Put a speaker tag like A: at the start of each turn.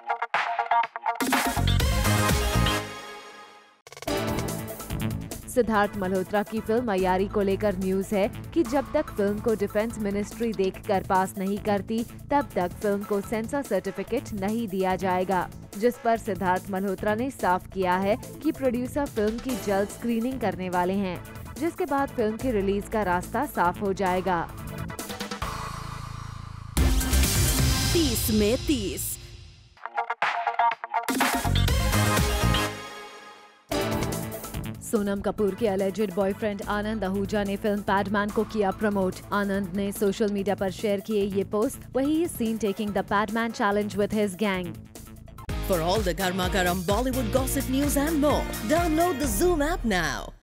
A: सिद्धार्थ मल्होत्रा की फिल्म अयारी को लेकर न्यूज है कि जब तक फिल्म को डिफेंस मिनिस्ट्री देखकर पास नहीं करती तब तक फिल्म को सेंसर सर्टिफिकेट नहीं दिया जाएगा, जिस पर सिद्धार्थ मल्होत्रा ने साफ किया है कि प्रोड्यूसर फिल्म की जल्द स्क्रीनिंग करने वाले हैं, जिसके बाद फिल्म की रिलीज का रास्ता साफ हो जाएगा।
B: 30 में 30।
A: सोनम कपूर के अलेजेड बॉयफ्रेंड आनंद आहूजा ने फिल्म पैडमैन को किया प्रमोट। आनंद ने सोशल मीडिया पर शेयर किए ये post where he is seen taking the Padman challenge with his gang.
B: For all the garma garam Bollywood gossip news and more, download the Zoom app now.